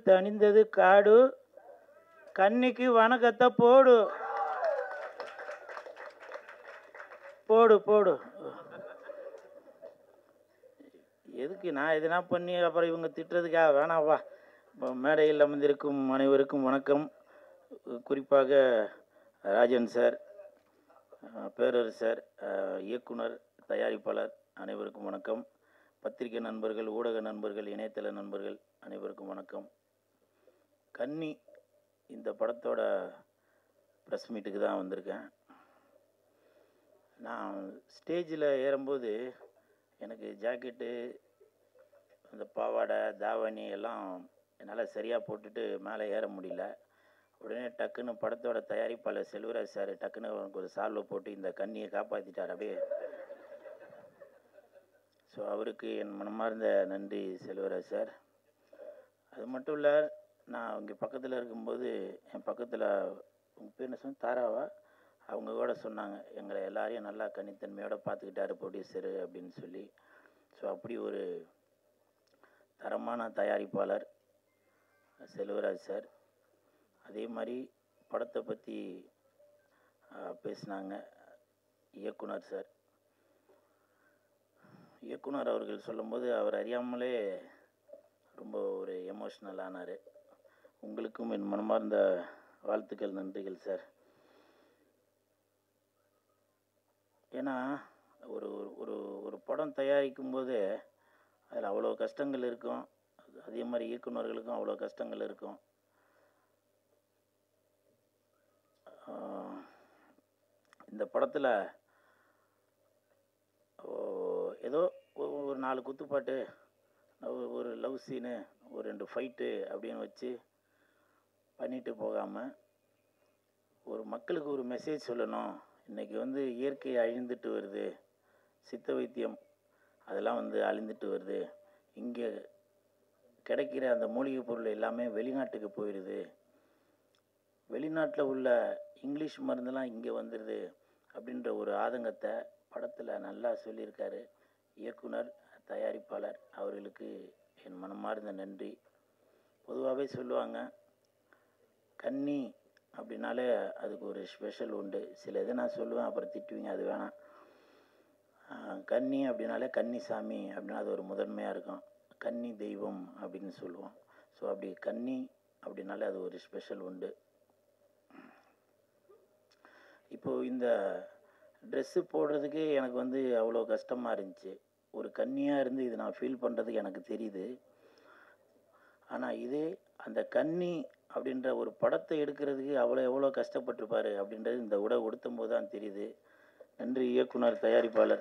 தணிந்தது காடு, கன்னிக்கு வணக்கத்தை போடு. போடு போடு. எதுக்கு நான் எதுனா பண்ணி அப்புறம் இவங்க திட்டுறதுக்காக வேணாவா. மேடையில் அமர்ந்திருக்கும் அனைவருக்கும் வணக்கம். குறிப்பாக ராஜன் சார், பேரரசர், இயக்குனர், தயாரிப்பாளர் அனைவருக்கும் வணக்கம். பத்திரிகை நண்பர்கள், ஊடக நண்பர்கள், இணையதள நண்பர்கள் அனைவருக்கும் வணக்கம். கன்னி இந்த படத்தோட ப்ரெஸ் மீட்டுக்கு தான் வந்திருக்கேன். நான் ஸ்டேஜில் ஏறும்போது எனக்கு ஜாக்கெட்டு, அந்த பாவாடை, தாவணி எல்லாம் என்னால் சரியாக போட்டுட்டு மேலே ஏற முடியல. உடனே டக்குன்னு படத்தோட தயாரிப்பாளர் செல்வராஜ் சார் டக்குன்னு அவனுக்கு ஒரு சால்வை போட்டு இந்த கன்னியை காப்பாற்றிட்டார் அப்படியே. ஸோ அவருக்கு என் மனமார்ந்த நன்றி செல்வராஜ் சார். அது மட்டும் இல்லை, நான் இங்கே பக்கத்தில் இருக்கும்போது என் பக்கத்தில் உங்கள் பேர் என்ன சொன்ன, தாராவா, அவங்க கூட சொன்னாங்க எங்களை எல்லாரையும் நல்லா கன்னித்தன்மையோடு பார்த்துக்கிட்டாரு ப்ரொடியூசரு அப்படின்னு சொல்லி. ஸோ அப்படி ஒரு தரமான தயாரிப்பாளர் செல்வராஜ் சார். அதே மாதிரி படத்தை பற்றி பேசினாங்க இயக்குனர் சார். இயக்குனர் அவர்கள் சொல்லும்போது அவர் அறியாமலே ரொம்ப ஒரு எமோஷ்னல் ஆனார். உங்களுக்கும் என் மனமார்ந்த வாழ்த்துக்கள், நன்றிகள் சார். ஏன்னா ஒரு ஒரு ஒரு படம் தயாரிக்கும் போது அதில் அவ்வளோ கஷ்டங்கள் இருக்கும். அதே மாதிரி இயக்குநர்களுக்கும் அவ்வளோ கஷ்டங்கள் இருக்கும். இந்த படத்தில் ஏதோ ஒரு 4 குத்துப்பாட்டு, ஒரு லவ் சீனு, ஒரு 2 ஃபைட்டு அப்படின்னு வச்சு பண்ணிட்டு போகாமல் ஒரு மக்களுக்கு ஒரு மெசேஜ் சொல்லணும். இன்றைக்கி வந்து இயற்கை அழிந்துட்டு வருது, சித்த வைத்தியம் அதெல்லாம் வந்து அழிந்துட்டு வருது, இங்கே கிடைக்கிற அந்த மூலிகை பொருள் எல்லாமே வெளிநாட்டுக்கு போயிடுது, வெளிநாட்டில் உள்ள இங்கிலீஷ் மருந்தெல்லாம் இங்கே வந்துடுது அப்படின்ற ஒரு ஆதங்கத்தை படத்தில் நல்லா சொல்லியிருக்காரு இயக்குனர், தயாரிப்பாளர் அவர்களுக்கு என் மனமார்ந்த நன்றி. பொதுவாகவே சொல்லுவாங்க கன்னி அப்படின்னாலே அதுக்கு ஒரு ஸ்பெஷல் உண்டு. சில இதை நான் சொல்லுவேன், அப்புறம் திட்டுவீங்க, அது வேணாம். கன்னி அப்படின்னாலே கன்னிசாமி அப்படின்னா அது ஒரு முதன்மையாக இருக்கும். கன்னி தெய்வம் அப்படின்னு சொல்லுவோம். ஸோ அப்படி கன்னி அப்படின்னாலே அது ஒரு ஸ்பெஷல் உண்டு. இப்போது இந்த ட்ரெஸ்ஸு போடுறதுக்கு எனக்கு வந்து அவ்வளோ கஷ்டமாக இருந்துச்சு. ஒரு கன்னியாக இருந்து இது நான் ஃபீல் பண்ணுறதுக்கு எனக்கு தெரியுது. ஆனால் இதே அந்த கன்னி அப்படின்ற ஒரு படத்தை எடுக்கிறதுக்கு எவ்வளோ கஷ்டப்பட்டிருப்பார் அப்படின்றது இந்த உடை உடுத்தும் போது தான் தெரியுது. நன்றி இயக்குனர், தயாரிப்பாளர்.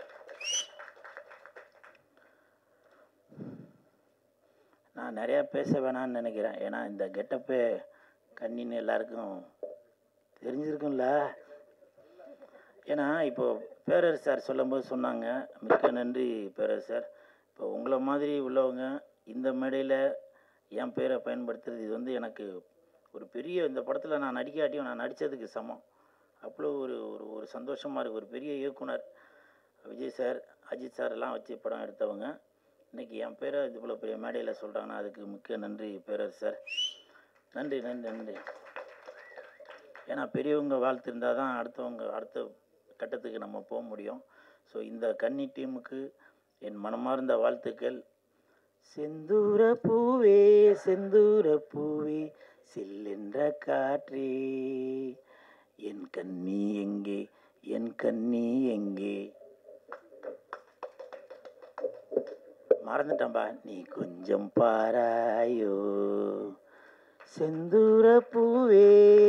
நான் நிறையா பேச வேணான்னு நினைக்கிறேன். ஏன்னா இந்த கெட்டப்பே கன்னின்னு எல்லாருக்கும் தெரிஞ்சிருக்கும்ல. ஏன்னா இப்போது பேரரசு சார் சொல்லும்போது சொன்னாங்க, மிக்க நன்றி பேரரசு சார். இப்போ உங்களை மாதிரி உள்ளவங்க இந்த மேடையில் என் பேரை பயன்படுத்துறது இது வந்து எனக்கு ஒரு பெரிய, இந்த படத்தில் நான் நடிக்காட்டியும் நான் நடித்ததுக்கு சமம். அவ்வளோ ஒரு ஒரு சந்தோஷமாக இருக்குது. ஒரு பெரிய இயக்குனர் விஜய் சார், அஜித் சார் எல்லாம் வச்சு படம் எடுத்தவங்க இன்றைக்கி என் பேரை இவ்வளோ பெரிய மேடையில் சொல்கிறாங்கன்னா அதுக்கு மிக்க நன்றி பேரரசு சார். நன்றி நன்றி நன்றி. ஏன்னா பெரியவங்க வாழ்த்து இருந்தால் தான் அடுத்த கட்டத்துக்கு நம்ம போக முடியும். ஸோ இந்த கன்னி டீமுக்கு என் மனமார்ந்த வாழ்த்துக்கள். செந்தூர பூவே செந்தூர பூவே சில்லென்ற காற்றே, என் கன்னி எங்கே என் கன்னி எங்கே, மறந்துட்டம்பா, நீ கொஞ்சம் பாராயோ செந்தூர பூவே.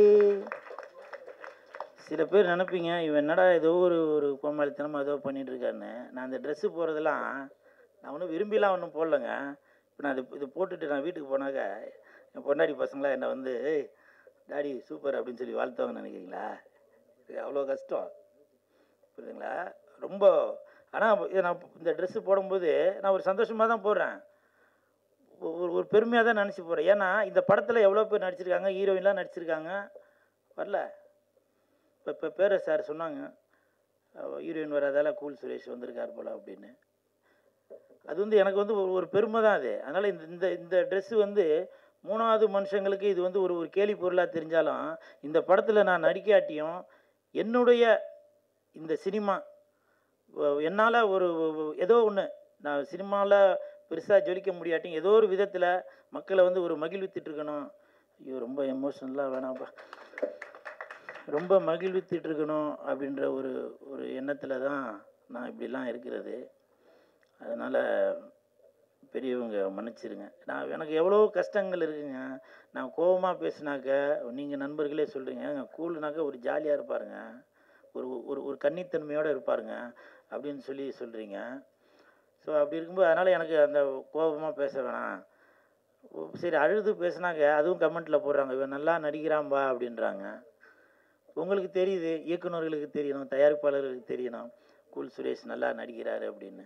சில பேர் நினைப்பீங்க இவன் என்னடா ஏதோ ஒரு கோமாளித்தனமாக ஏதோ பண்ணிகிட்டு இருக்காருன்னு. நான் இந்த ட்ரெஸ்ஸு போகிறதெல்லாம் நான் ஒன்றும் விரும்பிலாம் ஒன்றும் போடலைங்க. இப்போ நான் இது போட்டுட்டு நான் வீட்டுக்கு போனாக்க என் பொண்டாடி பசங்களாம் என்னை வந்து டாடி சூப்பர் அப்படின்னு சொல்லி வாழ்த்தவங்க நினைக்கிறீங்களா? இது அவ்வளோ கஷ்டம், புரியுதுங்களா? ரொம்ப. ஆனால் நான் இந்த ட்ரெஸ்ஸு போடும்போது நான் ஒரு சந்தோஷமாக தான் போடுறேன், ஒரு பெருமையாக தான் நினச்சி போகிறேன். ஏன்னா இந்த படத்தில் எவ்வளோ பேர் நடிச்சிருக்காங்க, ஹீரோயின்லாம் நடிச்சிருக்காங்க, வரல. இப்போ பேரரசு சார் சொன்னாங்க ஹீரோயின் வராதால கூல் சுரேஷ் வந்திருக்கார் போல் அப்படின்னு. அது வந்து எனக்கு வந்து ஒரு பெருமை தான் அது. அதனால் இந்த இந்த ட்ரெஸ்ஸு வந்து 3வது மனுஷங்களுக்கு இது வந்து ஒரு ஒரு கேலி பொருளா தெரிஞ்சாலும், இந்த படத்துல நான் நடிக்காட்டியும், என்னுடைய இந்த சினிமா என்னால ஒரு ஏதோ ஒண்ணு நான் சினிமால பெருசா ஜொலிக்க முடியாட்டியும், ஏதோ ஒரு விதத்துல மக்கள வந்து ஒரு மகிழ்வித்துட்டு இருக்கணும். ஐயோ! ரொம்ப எமோஷனலா வேணாம்ப்பா. ரொம்ப மகிழ்வித்துட்டு இருக்கணும் அப்படின்ற ஒரு ஒரு எண்ணத்துல தான் நான் இப்படிலாம் இருக்கிறது. அதனால பெரியவங்க மன்னிச்சிருங்க. நான் எனக்கு எவ்வளோ கஷ்டங்கள் இருக்குங்க. நான் கோவமா பேசினாக்க, நீங்க நண்பர்களே சொல்றீங்க, கூல்னாக்க ஒரு ஜாலியா இருப்பாருங்க. ஒரு ஒரு ஒரு கன்னித்தன்மையோட இருப்பாருங்க. அப்படின்னு சொல்லி சொல்றீங்க. ஸோ அப்படி இருக்கும்போது அதனால எனக்கு அந்த கோவமா பேச வேணாம். சரி அழுது பேசுனாக்க அதுவும் கமெண்ட்ல போடுறாங்க. இவன் நல்லா நடிக்கிறான்பா அப்படின்றாங்க. உங்களுக்கு தெரியுது, இயக்குனர்களுக்கு தெரியணும், தயாரிப்பாளர்களுக்கு தெரியணும். கூல் சுரேஷ் நல்லா நடிக்கிறாரு அப்படின்னு.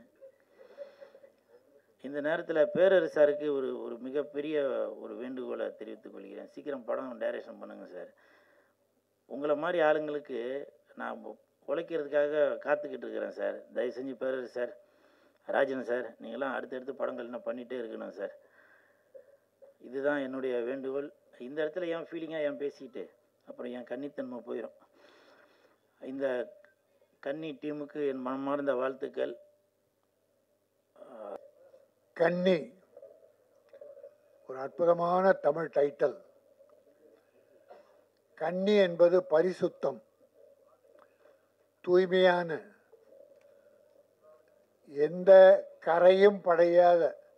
இந்த நேரத்தில பேரரசு சாருக்கு ஒரு ஒரு மிகப்பெரிய ஒரு வேண்டுகோளை தெரிவித்துக் கொள்கிறேன். சீக்கிரம் படம் டைரக்ஷன் பண்ணுங்க சார். உங்கள மாரி ஆளுங்களுக்கு நான் உழைக்கிறதுக்காக காத்துக்கிட்டு இருக்கிறேன் சார். தயவு செஞ்சு பேரரசு சார், ராஜன் சார், நீங்கள்லாம் அடுத்தடுத்து படங்கள் இன்னும் பண்ணிகிட்டே இருக்கணும் சார். இதுதான் என்னுடைய வேண்டுகோள். இந்த இடத்துல ஏன் ஃபீலிங்காக ஏன் பேசிட்டு அப்புறம் என் கன்னித்தன்மை போயிடும். இந்த கன்னி டீமுக்கு என் மனமார்ந்த வாழ்த்துக்கள். கன்னி ஒரு அற்புதமான தமிழ் டைட்டில். கன்னி என்பது பரிசுத்தம், தூய்மையான, எந்த கரையும் படையாத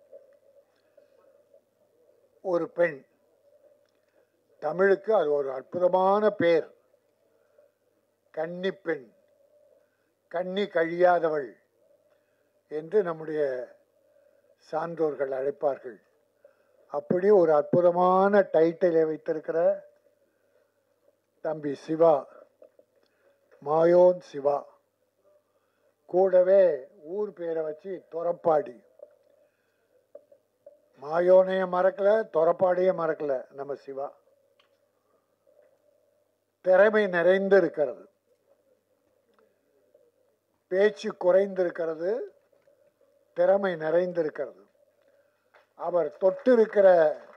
ஒரு பெண். தமிழுக்கு அது ஒரு அற்புதமான பேர். கன்னி பெண், கன்னி கழியாதவள் என்று நம்முடைய சான்றோர்கள் அழைப்பார்கள். அப்படி ஒரு அற்புதமான டைட்டிலை வைத்திருக்கிற தம்பி சிவா, மாயோன் சிவா, கூடவே ஊர் பேரை வச்சு தொரப்பாடி. மாயோனையும் மறக்கல, தொரப்பாடியும் மறக்கல நம்ம சிவா. திறமை நிறைந்திருக்கிறது, பேச்சு குறைந்திருக்கிறது, திறமை நிறைந்திருக்கிறது. அவர் தொட்டிருக்கிற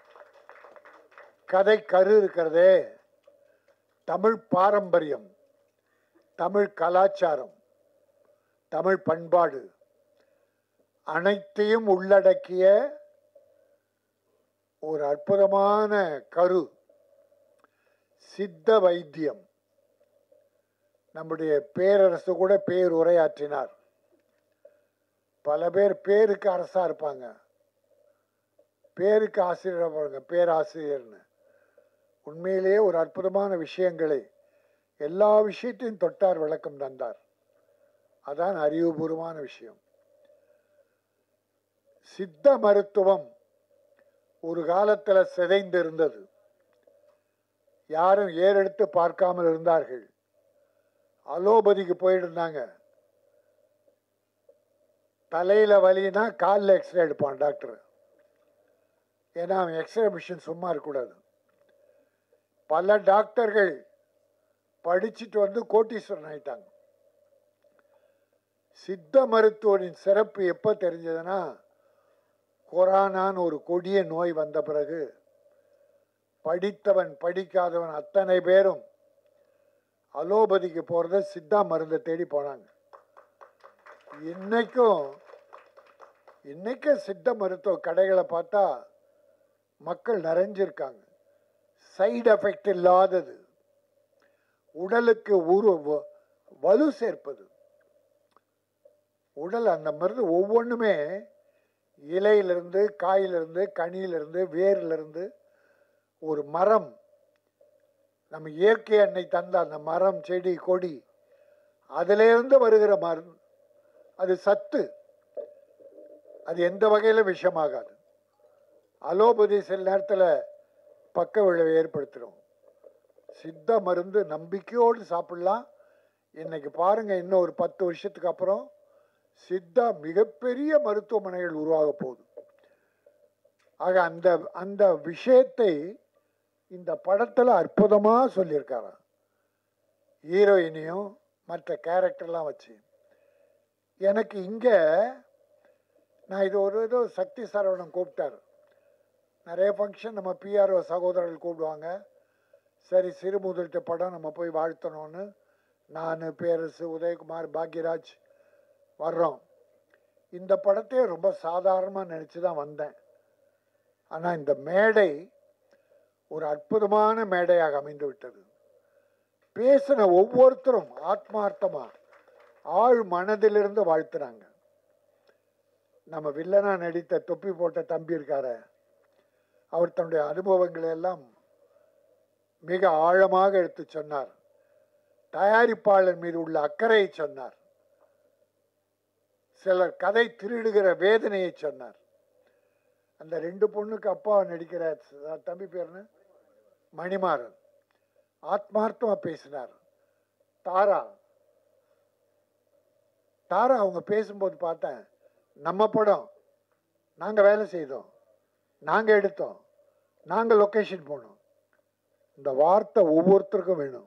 கதை கரு இருக்கிறதே, தமிழ் பாரம்பரியம், தமிழ் கலாச்சாரம், தமிழ் பண்பாடு அனைத்தையும் உள்ளடக்கிய ஒரு அற்புதமான கரு. சித்த வைத்தியம். நம்முடைய பேரரசு கூட பேருரையாற்றினார். பல பேர் பேருக்கு அரசா இருப்பாங்க, பேருக்கு ஆசிரியர் பாருங்க, பேராசிரியர்னு. உண்மையிலேயே ஒரு அற்புதமான விஷயங்களை, எல்லா விஷயத்தையும் தொட்டார், விளக்கம் தந்தார். அதான் அறிவுபூர்வமான விஷயம். சித்த மருத்துவம் ஒரு காலத்தில் சிதைந்து இருந்தது. யாரும் ஏறெடுத்து பார்க்காமல் இருந்தார்கள். அலோபதிக்கு போயிட்டு இருந்தாங்க. தலையில வலினா காலில் எக்ஸ்ரே எடுப்பான் டாக்டர். ஏன்னா அவன் எக்ஸ்ரே மிஷின் சும்மா இருக்கக்கூடாது. பல டாக்டர்கள் படிச்சுட்டு வந்து கோட்டீஸ்வரன் ஆயிட்டாங்க. சித்த மருத்துவரின் சிறப்பு எப்போ தெரிஞ்சதுன்னா, கொரோனான்னு ஒரு கொடிய நோய் வந்த பிறகு படித்தவன் படிக்காதவன் அத்தனை பேரும் அலோபதிக்கு போறத சித்தா மருந்தை தேடி போனாங்க. இன்னைக்கும் சித்த மருத்துவ கடைகளை பார்த்தா மக்கள் நிறைஞ்சிருக்காங்க. சைடு எஃபெக்ட் இல்லாதது, உடலுக்கு வலு சேர்ப்பது. உடல் அந்த மருந்து ஒவ்வொன்றுமே இலையிலிருந்து, காயிலிருந்து, கனியிலிருந்து, வேரிலிருந்து, ஒரு மரம், நம்ம இயற்கை அன்னை தந்த அந்த மரம், செடி, கொடி, அதிலிருந்து வருகிற மருந்து. அது சத்து, அது எந்த வகையிலும் விஷமாகாது. அலோபதி சில நேரத்தில் பக்க விளைவை ஏற்படுத்திடும். சித்த மருந்து நம்பிக்கையோடு சாப்பிடலாம். இன்னைக்கு பாருங்க, இன்னும் ஒரு 10 வருஷத்துக்கு அப்புறம் சித்தா மிகப்பெரிய மருத்துவமனைகள் உருவாக போகுது. ஆக அந்த விஷயத்தை இந்த படத்தில் அற்புதமாக சொல்லியிருக்காரு. ஹீரோயினையும் மற்ற கேரக்டர்லாம் வச்சு. எனக்கு இங்கே நான் இது ஏதோ சக்தி சரவணன் கூப்பிட்டார். நிறைய ஃபங்க்ஷன் நம்ம பிஆர்ஓ சகோதரர்கள் கூப்பிடுவாங்க. சரி, சிறு முதலீட்டு படம் நம்ம போய் வாழ்த்தணும்னு நான், பேரரசு, உதயகுமார், பாக்யராஜ் வர்றோம். இந்த படத்தையே ரொம்ப சாதாரணமாக நினச்சி தான் வந்தேன். ஆனால் இந்த மேடை ஒரு அற்புதமான மேடையாக அமைந்து விட்டது. பேசின ஒவ்வொருத்தரும் ஆத்மார்த்தமாக ஆழ் மனதிலிருந்து வாழ்த்துறாங்க. நம்ம வில்லனா நடித்த தொப்பி போட்ட தம்பி இருக்கார, அவர் தன்னுடைய அனுபவங்களை எல்லாம் மிக ஆழமாக எடுத்து சொன்னார். தயாரிப்பாளர் மீது உள்ள அக்கறையை சொன்னார். சிலர் கதை திருடுகிற வேதனையை சொன்னார். அந்த 2 பொண்ணுக்கு அப்பா நடிக்கிற தம்பி பேர்னு மணிமாறன் ஆத்மார்த்தமா பேசினார். தாரா அவங்க பேசும்போது பார்த்தேன், நம்ம படம், நாங்கள் வேலை செய்தோம், நாங்கள் எடுத்தோம், நாங்கள் லொக்கேஷன் போனோம். இந்த வார்த்தை ஒவ்வொருத்தருக்கும் வேணும்.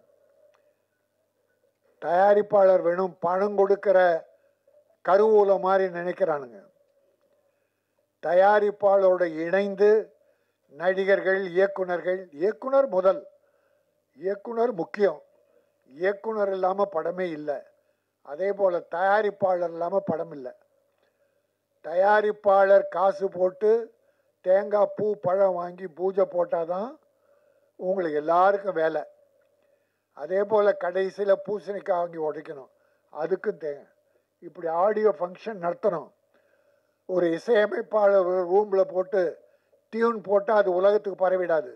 தயாரிப்பாளர் வேணும், பணம் கொடுக்கிற கருவூல மாதிரி நினைக்கிறானுங்க. தயாரிப்பாளரோட இணைந்து நடிகர்கள், இயக்குனர் முதல், இயக்குனர் முக்கியம். இயக்குனர் இல்லாமல் படமே இல்லை. அதே போல் தயாரிப்பாளர் இல்லாமல் படம் இல்லை. தயாரிப்பாளர் காசு போட்டு தேங்காய், பூ, பழம் வாங்கி பூஜை போட்டால் தான் உங்களுக்கு எல்லாருக்கும் வேலை. அதே போல் கடைசியில் பூசணிக்காய் வாங்கி உடைக்கணும், அதுக்கும் தேங்க. இப்படி ஆடியோ ஃபங்க்ஷன் நடத்தணும். ஒரு இசையமைப்பாளர் ரூமில் போட்டு டியூன் போட்டால் அது உலகத்துக்கு பரவிடாது.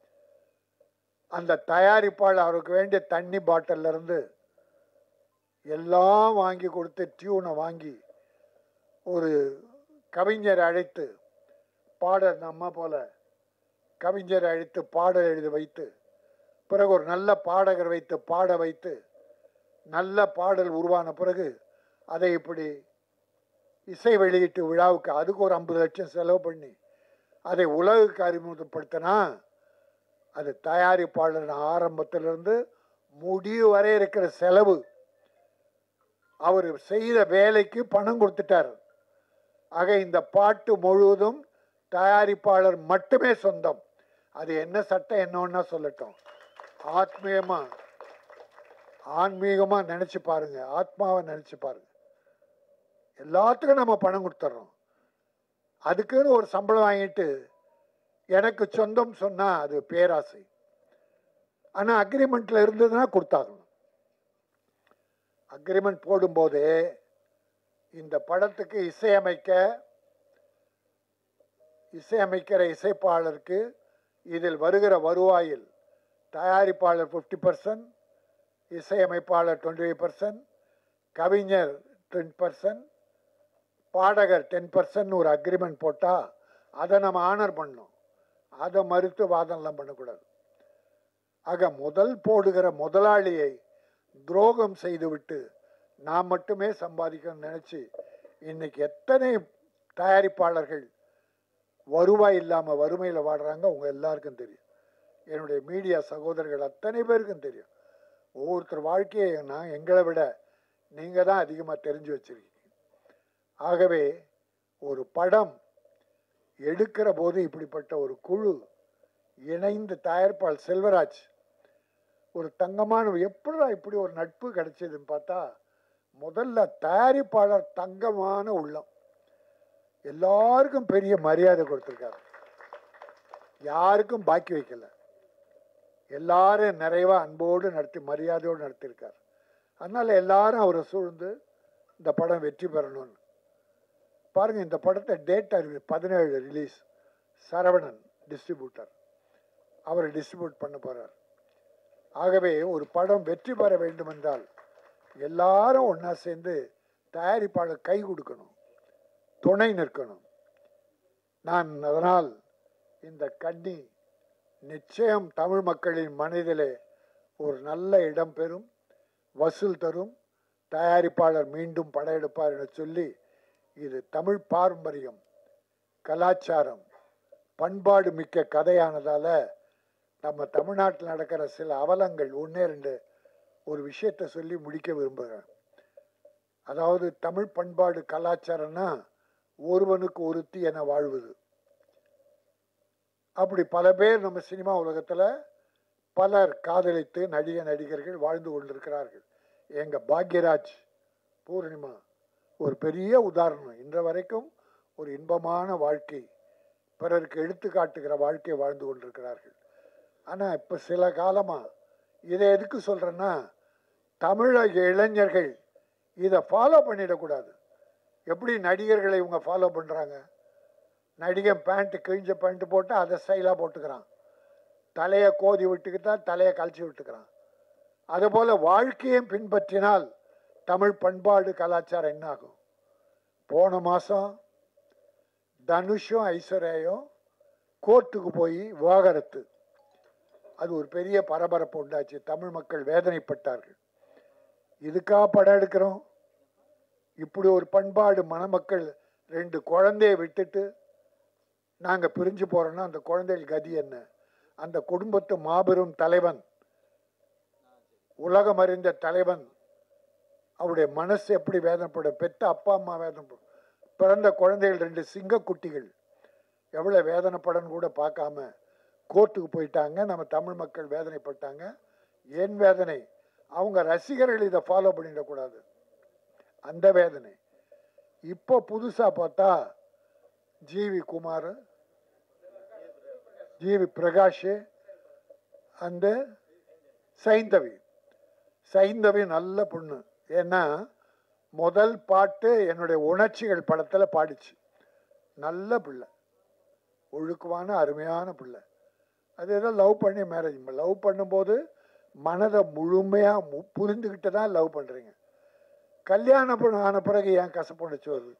அந்த தயாரிப்பாளர் அவருக்கு வேண்டிய தண்ணி பாட்டிலிருந்து எல்லாம் வாங்கி கொடுத்து டியூனை வாங்கி ஒரு கவிஞரை அழைத்து பாடல், நம்ம போல கவிஞரை அழைத்து பாடல் எழுதி வைத்து, பிறகு ஒரு நல்ல பாடகர் வைத்து பாட வைத்து, நல்ல பாடல் உருவான பிறகு அதை இப்படி இசை வெளியீட்டு விழாவுக்கு அதுக்கு ஒரு 50 லட்சம் செலவு பண்ணி அதை உலகுக்கு அறிமுகப்படுத்தினா அது தயாரிப்பாளர் ஆரம்பத்திலிருந்து முடிவு வரை இருக்கிற செலவு. அவர் செய்த வேலைக்கு பணம் கொடுத்துட்டார். ஆக இந்த பாட்டு முழுவதும் தயாரிப்பாளர் மட்டுமே சொந்தம். அது என்ன சட்டம் என்னன்னா சொல்லட்டும். ஆன்மீகமா நினைச்சு பாருங்க, ஆத்மாவை நினைச்சு பாருங்க. எல்லாத்துக்கும் நம்ம பணம் கொடுத்துட்றோம். அதுக்குன்னு ஒரு சம்பளம் வாங்கிட்டு எனக்கு சொந்தம் சொன்னா அது பேராசை. ஆனா அக்ரிமெண்ட்ல இருந்ததுன்னா கொடுத்தாகணும். அக்ரிமெண்ட் போடும்போது இந்த படத்துக்கு இசையமைக்கிற இசைப்பாளருக்கு இதில் வருகிற வருவாயில் தயாரிப்பாளர் 50%, இசையமைப்பாளர் 25%, கவிஞர் 10%, பாடகர் 10% ஒரு அக்ரிமெண்ட் போட்டால் அதை நம்ம ஆனர் பண்ணணும். அதை மறுத்து வாதம்லாம் பண்ணக்கூடாது. ஆக முதல் போடுகிற முதலாளியை துரோகம் செய்துவிட்டு நான் மட்டுமே சம்பாதிக்கணும்னு நினச்சி இன்னைக்கு எத்தனை தயாரிப்பாளர்கள் வருவாய் இல்லாமல் வறுமையில் வாடுறாங்க உங்கள் எல்லாருக்கும் தெரியும். என்னுடைய மீடியா சகோதரர்கள் அத்தனை பேருக்கும் தெரியும். ஒவ்வொருத்தர் வாழ்க்கையை நான் எங்களை விட நீங்கள் தான் அதிகமாக தெரிஞ்சு வச்சுருக்கீங்க. ஆகவே ஒரு படம் எடுக்கிற போது இப்படிப்பட்ட ஒரு குழு இணைந்து, தயாரிப்பாளர் செல்வராஜ் ஒரு தங்கமான, எப்படா இப்படி ஒரு நட்பு கிடைச்சதுன்னு பார்த்தா முதல்ல தயாரிப்பாளர் தங்கமான உள்ளம், எல்லாருக்கும் பெரிய மரியாதை கொடுத்துருக்காரு. யாருக்கும் பாக்கி வைக்கல, எல்லாரும் நிறைவா அன்போடு நடத்தி மரியாதையோடு நடத்தியிருக்கார். அதனால எல்லாரும் அவரை சூழ்ந்து இந்த படம் வெற்றி பெறணும்னு பாருங்க. இந்த படத்தை டேட் அறிவி 17 ரிலீஸ். சரவணன் டிஸ்ட்ரிபியூட்டர், அவர் டிஸ்ட்ரிபியூட் பண்ண போறார். ஆகவே ஒரு படம் வெற்றி பெற வேண்டும் என்றால் எல்லாரும் ஒன்றா சேர்ந்து தயாரிப்பாளர் கை கொடுக்கணும், துணை நிற்கணும். நான் அதனால் இந்த கண்ணி நிச்சயம் தமிழ் மக்களின் மனதிலே ஒரு நல்ல இடம் பெறும், வசூல் தரும், தயாரிப்பாளர் மீண்டும் படையெடுப்பார் என சொல்லி, இது தமிழ் பாரம்பரியம், கலாச்சாரம், பண்பாடு மிக்க கதையானதால நம்ம தமிழ்நாட்டில் நடக்கிற சில அவலங்கள் 1-2 ஒரு விஷயத்தை சொல்லி முடிக்க விரும்புகிறேன். அதாவது தமிழ் பண்பாடு கலாச்சாரம்னா ஒருவனுக்கு ஒருத்தி என வாழ்வது. அப்படி பல பேர் நம்ம சினிமா உலகத்தில் பலர் காதலித்து நடிகர்கள் வாழ்ந்து கொண்டிருக்கிறார்கள். எங்கள் பாக்யராஜ், பூர்ணிமா ஒரு பெரிய உதாரணம். இன்ற வரைக்கும் ஒரு இன்பமான வாழ்க்கை, பிறருக்கு எடுத்துக்காட்டுகிற வாழ்க்கை வாழ்ந்து கொண்டிருக்கிறார்கள். ஆனால் இப்போ சில காலமாக இதை எதுக்கு சொல்கிறேன்னா, தமிழக இளைஞர்கள் இதை ஃபாலோ பண்ணிடக்கூடாது. எப்படி நடிகர்களை இவங்க ஃபாலோ பண்ணுறாங்க? நடிகன் பேண்ட்டு கிழிஞ்ச பேண்ட்டு போட்டு அதை ஸ்டைலாக போட்டுக்கிறான், தலையை கோதி விட்டுக்கிட்டா தலையை கழிச்சு விட்டுக்கிறான். அதுபோல் வாழ்க்கையும் பின்பற்றினால் தமிழ் பண்பாடு கலாச்சாரம் என்ன ஆகும்? போன மாதம் தனுஷும் ஐஸ்வர்யாவும் கோர்ட்டுக்கு போய் விவாகரத்து, அது ஒரு பெரிய பரபரப்பு உண்டாச்சு. தமிழ் மக்கள் வேதனைப்பட்டார்கள். இதுக்காக படம் எடுக்கிறோம்? இப்படி ஒரு பண்பாடு மணமக்கள் 2 குழந்தைய விட்டுட்டு நாங்கள் பிரிஞ்சு போகிறோன்னா அந்த குழந்தைகள் கதி என்ன? அந்த குடும்பத்து மாபெரும் தலைவன், உலகம் அறிந்த தலைவன், அவருடைய மனசு எப்படி வேதனைப்படும்? பெற்ற அப்பா அம்மா வேதனைப்படும், பிறந்த குழந்தைகள் 2 சிங்கக்குட்டிகள் எவ்வளோ வேதனைப்படன்னு கூட பார்க்காம கோர்ட்டுக்கு போயிட்டாங்க. நம்ம தமிழ் மக்கள் வேதனைப்பட்டாங்க. ஏன் வேதனை? அவங்க ரசிகர்கள் இதை ஃபாலோ பண்ணிடக்கூடாது, அந்த வேதனை. இப்போ புதுசாக பார்த்தா ஜிவி குமார், ஜிவி பிரகாஷ், அந்த சைந்தவி நல்ல பொண்ணு. ஏன்னா முதல் பாட்டு என்னுடைய உணர்ச்சிகள் படத்தில் பாடிச்சு. நல்ல பிள்ளை, ஒழுக்கமான அருமையான பிள்ளை. அது ஏதோ லவ் பண்ணி மேரேஜ், லவ் பண்ணும்போது மனதை முழுமையாக புரிந்துக்கிட்டு தான் லவ் பண்ணுறீங்க. கல்யாணம் ஆன பிறகு ஏன் கசப்புணர்ச்சி வருது?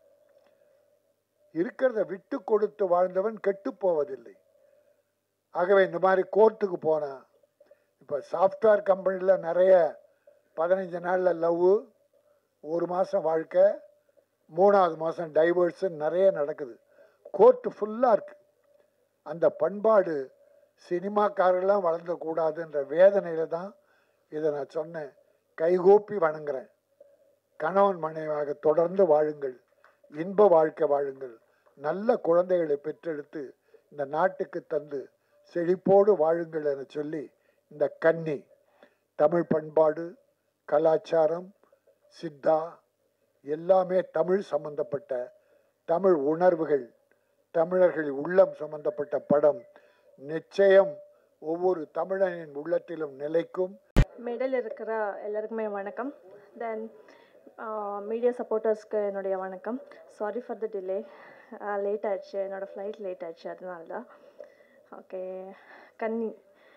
இருக்கிறத விட்டு கொடுத்து வாழ்ந்தவன் கெட்டு போவதில்லை. ஆகவே இந்த மாதிரி கோர்ட்டுக்கு போனால், இப்போ சாஃப்ட்வேர் கம்பெனியில் நிறைய 15 நாளில் லவ், 1 மாதம் வாழ்க்கை, 3ஆவது மாதம் டைவர்ஸுன்னு நிறைய நடக்குது. கோர்ட்டு ஃபுல்லாக இருக்குது. அந்த பண்பாடு சினிமாக்காரெல்லாம் வளர்ந்தக்கூடாதுன்ற வேதனையில் தான் இதை நான் சொன்னேன். கைகூப்பி வணங்குறேன். கணவன் மனைவியாக தொடர்ந்து வாழுங்கள், இன்ப வாழ்க்கை வாழுங்கள், நல்ல குழந்தைகளை பெற்றெடுத்து இந்த நாட்டுக்கு தந்து செழிப்போடு வாழுங்கள் என சொல்லி, இந்த கன்னி தமிழ் பண்பாடு கலாச்சாரம் சித்தா எல்லாமே தமிழ் சம்பந்தப்பட்ட, தமிழ் உணர்வுகள், தமிழர்கள் உள்ளம் சம்பந்தப்பட்ட படம் நிச்சயம் ஒவ்வொரு தமிழனின் உள்ளத்திலும் நிலைக்கும். மேடையில் இருக்கிற எல்லாருக்குமே வணக்கம். தென் மீடியா சப்போர்ட்டர்ஸ்க்கு என்னுடைய வணக்கம். Sorry for the delay, late ஆயிடுச்சு, என்னோடய ஃப்ளைட் லேட் ஆயிடுச்சு, அதனால தான். ஓகே, கன்னி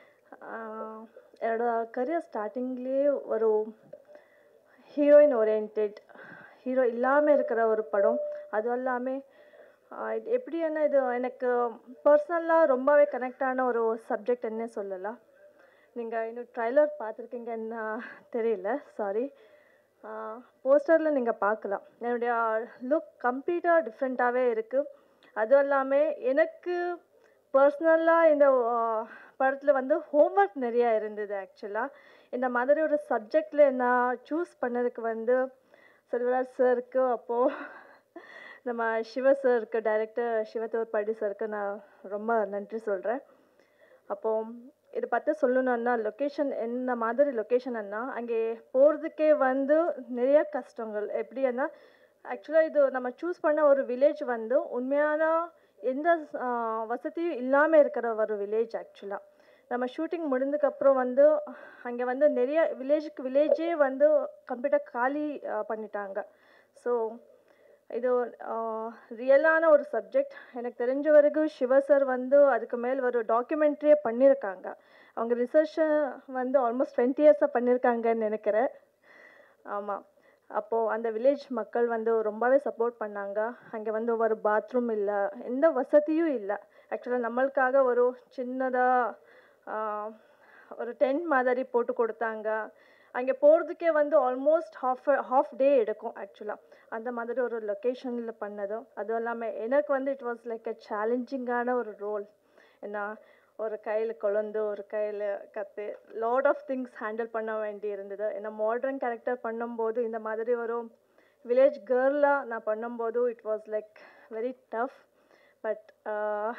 என்னோட கரியர் ஸ்டார்டிங்லேயே ஒரு ஹீரோயின் ஓரியன்ட், ஹீரோ இல்லாமல் இருக்கிற ஒரு படம். அதுவும் இல்லாமல் இது எப்படி என்ன, இது எனக்கு பர்சனலாக ரொம்பவே கனெக்டான ஒரு சப்ஜெக்ட் என்ன சொல்லலாம். நீங்கள் இன்னும் ட்ரைலர் பார்த்துருக்கீங்கன்னு தெரியல, சாரி. போஸ்டரில் நீங்கள் பார்க்கலாம். என்னுடைய லுக் கம்ப்ளீட்டாக டிஃப்ரெண்ட்டாகவே இருக்குது. அதுவும் இல்லாமல் எனக்கு பர்சனலாக இந்த படத்தில் வந்து ஹோம்ஒர்க் நிறையா இருந்தது. ஆக்சுவலாக இந்த மாதிரி ஒரு சப்ஜெக்டில் நான் சூஸ் பண்ணதுக்கு வந்து செல்வராஜ் சாருக்கு, அப்போது நம்ம சிவ சாருக்கு, டைரக்டர் சிவதோர்பாடி சாருக்கு நான் ரொம்ப நன்றி சொல்கிறேன். அப்போது இதை பற்றி சொல்லணுன்னா, லொக்கேஷன் என்ன மாதிரி லொக்கேஷன்னா, அங்கே போகிறதுக்கே வந்து நிறைய கஷ்டங்கள். எப்படின்னா, ஆக்சுவலாக இது நம்ம சூஸ் பண்ண ஒரு வில்லேஜ் வந்து உண்மையான எந்த வசதியும் இல்லாமல் இருக்கிற ஒரு வில்லேஜ். ஆக்சுவலாக நம்ம ஷூட்டிங் முடிந்ததுக்கப்புறம் வந்து அங்கே வந்து நிறைய வில்லேஜே வந்து கம்ப்ளீட்டாக காலி பண்ணிட்டாங்க. ஸோ இது ரியலான ஒரு சப்ஜெக்ட். எனக்கு தெரிஞ்ச வரைக்கும் சிவ சார் வந்து அதுக்கு மேல் ஒரு டாக்குமெண்ட்ரியே பண்ணியிருக்காங்க. அவங்க ரிசர்ச்சை வந்து ஆல்மோஸ்ட் 20 இயர்ஸாக பண்ணியிருக்காங்கன்னு நினைக்கிறேன். ஆமாம். அப்போது அந்த வில்லேஜ் மக்கள் வந்து ரொம்பவே சப்போர்ட் பண்ணாங்க. அங்கே வந்து ஒரு பாத்ரூம் இல்லை, எந்த வசதியும் இல்லை. ஆக்சுவலாக நம்மளுக்காக ஒரு சின்னதாக ஒரு டென்ட் மாதிரி போட்டு கொடுத்தாங்க. அங்கே போகிறதுக்கே வந்து ஆல்மோஸ்ட் ஹாஃப் டே எடுக்கும். ஆக்சுவலாக அந்த மாதிரி ஒரு லொக்கேஷனில் பண்ணதும், அதுவும் இல்லாமல் எனக்கு வந்து இட் வாஸ் லைக் அ சேலஞ்சிங்கான ஒரு ரோல். ஏன்னா ஒரு கையில் குழந்து, ஒரு கையில் கத்து, லாட் ஆஃப் திங்ஸ் ஹேண்டில் பண்ண வேண்டி இருந்தது. ஏன்னா மாடர்ன் கேரக்டர் பண்ணும்போது, இந்த மாதிரி ஒரு வில்லேஜ் கேர்லாக நான் பண்ணும்போது it was like very tough. But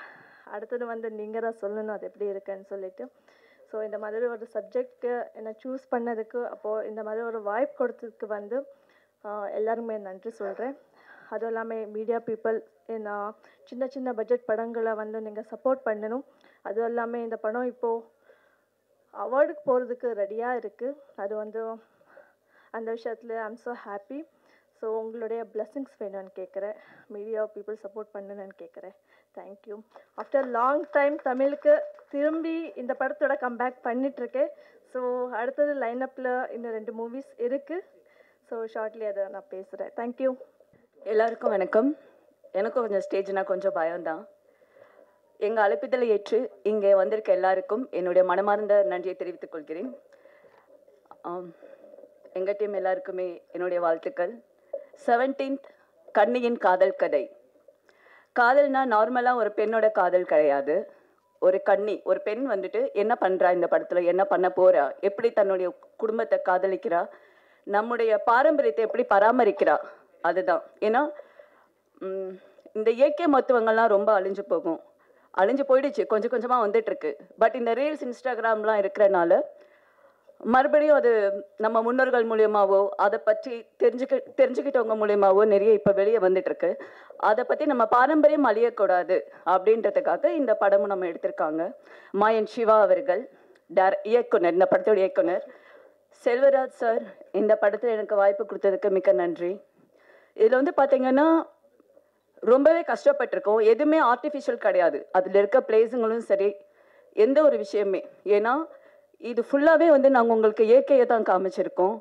அடுத்தது வந்து நீங்கள் தான் சொல்லணும் அது எப்படி இருக்குன்னு சொல்லிட்டு. ஸோ இந்த மாதிரி ஒரு சப்ஜெக்ட்க்கு என்னை சூஸ் பண்ணதுக்கு, அப்போது இந்த மாதிரி ஒரு வாய்ப்பு கொடுத்ததுக்கு வந்து எல்லாருமே நன்றி சொல்கிறேன். அதுவும் இல்லாமல் மீடியா பீப்புள் சின்ன சின்ன பட்ஜெட் படங்களை வந்து நீங்கள் சப்போர்ட் பண்ணணும். அதுவும் இல்லாமல் இந்த படம் இப்போது அவார்டுக்கு போகிறதுக்கு ரெடியாக இருக்குது. அது வந்து அந்த விஷயத்தில் ஐம் ஸோ ஹாப்பி. ஸோ உங்களுடைய பிளெஸிங்ஸ் வேணும்னு கேட்குறேன். மீடியா பீப்புள் சப்போர்ட் பண்ணணும்னு கேட்குறேன். தேங்க்யூ. ஆஃப்டர் லாங் டைம் தமிழுக்கு திரும்பி இந்த படத்தோட கம்பேக் பண்ணிகிட்ருக்கேன். ஸோ அடுத்தது லைனப்பில் இன்னும் 2 மூவிஸ் இருக்குது. ஸோ ஷார்ட்லி அதை நான் பேசுகிறேன். தேங்க்யூ. எல்லாருக்கும் வணக்கம். எனக்கும் கொஞ்சம் ஸ்டேஜ்னால் கொஞ்சம் பயம்தான். எங்கள் அழைப்பிதழை ஏற்று இங்கே வந்திருக்க எல்லாருக்கும் என்னுடைய மனமார்ந்த நன்றியை தெரிவித்துக் கொள்கிறேன். எங்கள் டீம் எல்லாருக்குமே என்னுடைய வாழ்த்துக்கள். 17th கண்ணியின் காதல் கதை. காதல்னா நார்மலாக ஒரு பெண்ணோட காதல் கிடையாது. ஒரு கண்ணி, ஒரு பெண் வந்துட்டு என்ன பண்ணுறா, இந்த படத்தில் என்ன பண்ண போகிறா, எப்படி தன்னுடைய குடும்பத்தை காதலிக்கிறா, நம்முடைய பாரம்பரியத்தை எப்படி பராமரிக்கிறா, அதுதான். ஏன்னா இந்த இயற்கை மருத்துவங்கள்லாம் ரொம்ப அழிஞ்சு போயிடுச்சு, கொஞ்சம் கொஞ்சமாக வந்துட்டுருக்கு. பட் இந்த ரீல்ஸ் இன்ஸ்டாகிராம்லாம் இருக்கிறனால மறுபடியும் அது நம்ம முன்னோர்கள் மூலியமாவோ அதை பற்றி தெரிஞ்சுக்கிட்டவங்க மூலியமாவோ நிறைய இப்போ வெளியே வந்துட்டுருக்கு. அதை பற்றி நம்ம பாரம்பரியம் அழியக்கூடாது அப்படின்றதுக்காக இந்த படமும் நம்ம எடுத்திருக்காங்க. மாயன் சிவா அவர்கள் இயக்குனர், இந்த படத்தோட இயக்குனர். செல்வராஜ் சார் இந்த படத்தில் எனக்கு வாய்ப்பு கொடுத்ததுக்கு மிக்க நன்றி. இதில் வந்து பார்த்திங்கன்னா ரொம்பவே கஷ்டப்பட்டிருக்கோம். எதுவுமே ஆர்டிஃபிஷியல் கிடையாது. அதில் இருக்க பிளேஸுங்களும் சரி, எந்த ஒரு விஷயமே. ஏன்னா இது ஃபுல்லாகவே வந்து நாங்கள் உங்களுக்கு இயற்கையை தான் காமிச்சிருக்கோம்.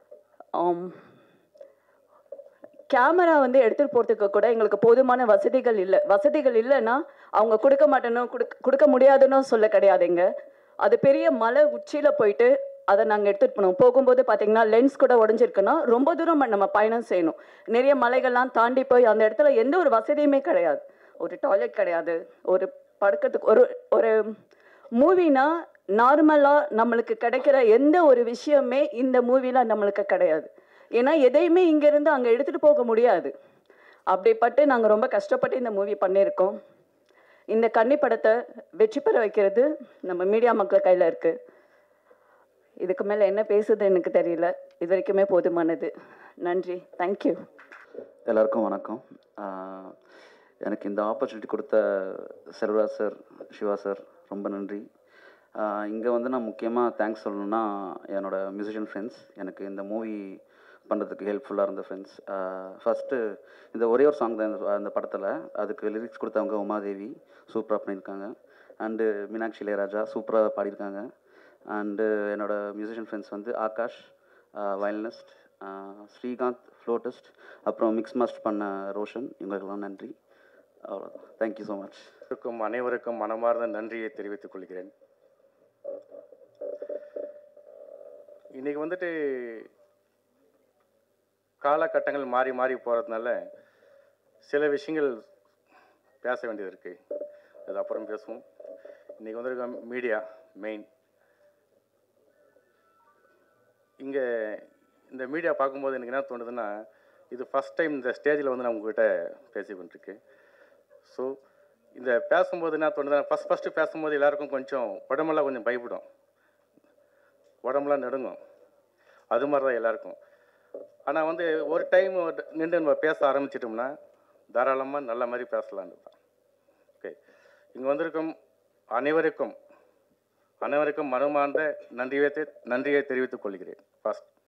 கேமரா வந்து எடுத்துகிட்டு போகிறதுக்கு கூட எங்களுக்கு போதுமான வசதிகள் இல்லைன்னா அவங்க கொடுக்க முடியாதுன்னு சொல்ல கிடையாதுங்க. அது பெரிய மலை உச்சியில் போயிட்டு அதை நாங்கள் எடுத்துகிட்டு போனோம். போகும்போது பார்த்திங்கன்னா லென்ஸ் கூட உடஞ்சிருக்குன்னா ரொம்ப தூரம் நம்ம பயணம் செய்யணும். நிறைய மலைகள்லாம் தாண்டி போய் அந்த இடத்துல எந்த ஒரு வசதியுமே கிடையாது. ஒரு டாய்லெட் கிடையாது. ஒரு படுக்கிறதுக்கு ஒரு மூவினா நார்மலாக நம்மளுக்கு கிடைக்கிற எந்த ஒரு விஷயமே இந்த மூவியில் நம்மளுக்கு கிடையாது. ஏன்னா எதையுமே இங்கேருந்து அங்கே எடுத்துகிட்டு போக முடியாது. அப்படிப்பட்டு நாங்கள் ரொம்ப கஷ்டப்பட்டு இந்த மூவி பண்ணியிருக்கோம். இந்த கன்னி படத்தை வெற்றி பெற வைக்கிறது நம்ம மீடியா மக்கள் கையில் இருக்குது. இதுக்கு மேலே என்ன பேசுது எனக்கு தெரியல. இது வரைக்குமே போதுமானது. நன்றி. தேங்க்யூ. எல்லாருக்கும் வணக்கம். எனக்கு இந்த ஆப்பர்ச்சுனிட்டி கொடுத்த செல்வராஜ் சார், சிவா சார் ரொம்ப நன்றி. இங்கே வந்து நான் முக்கியமாக தேங்க்ஸ் சொல்லணுன்னா என்னோடய மியூசிஷியன் ஃப்ரெண்ட்ஸ், எனக்கு இந்த மூவி பண்ணுறதுக்கு ஹெல்ப்ஃபுல்லாக இருந்த ஃப்ரெண்ட்ஸ். ஃபஸ்ட்டு இந்த ஒரே ஒரு சாங் தான் இந்த படத்தில், அதுக்கு லிரிக்ஸ் கொடுத்தவங்க உமாதேவி சூப்பராக பண்ணியிருக்காங்க. அண்டு மீனாட்சி இளையராஜா சூப்பராக பாடியிருக்காங்க. அண்டு என்னோடய மியூசிஷியன் ஃப்ரெண்ட்ஸ் வந்து ஆகாஷ் வயலினிஸ்ட், ஸ்ரீகாந்த் ஃப்ளோட்டிஸ்ட், அப்புறம் மிக்ஸ் மாஸ்டர் பண்ண ரோஷன், இவங்களுக்கெல்லாம் நன்றி. அவ்வளோதான். Thank you so much. அனைவருக்கும் மனமார்ந்த நன்றியை தெரிவித்துக் கொள்கிறேன். இன்றைக்கி வந்துட்டு காலகட்டங்கள் மாறி மாறி போகிறதுனால சில விஷயங்கள் பேச வேண்டியது இருக்குது. அது அப்புறம் பேசுவோம். இன்றைக்கி வந்துருக்க மீடியா மெயின். இங்கே இந்த மீடியா பார்க்கும்போது எனக்கு என்ன தோணுதுன்னா, இது ஃபஸ்ட் டைம் இந்த ஸ்டேஜில் வந்து நான் உங்கள்கிட்ட பேசிக்கொண்டிருக்கேன். ஸோ இந்த பேசும்போது என்ன தோணுதுன்னா, ஃபஸ்ட்டு பேசும்போது எல்லாருக்கும் கொஞ்சம் உடம்பெல்லாம் கொஞ்சம் பயப்படும், உடம்புலாம் நடுங்கும். அது மாதிரி தான் எல்லாருக்கும். ஆனால் வந்து ஒரு டைம் நின்று நம்ம பேச ஆரம்பிச்சிட்டோம்னா தாராளமாக நல்ல மாதிரி பேசலான்னு தான். ஓகே, இங்கே வந்திருக்கும் அனைவருக்கும் மனமார்ந்த நன்றியை தெரிவித்துக் கொள்கிறேன். ஃபஸ்ட்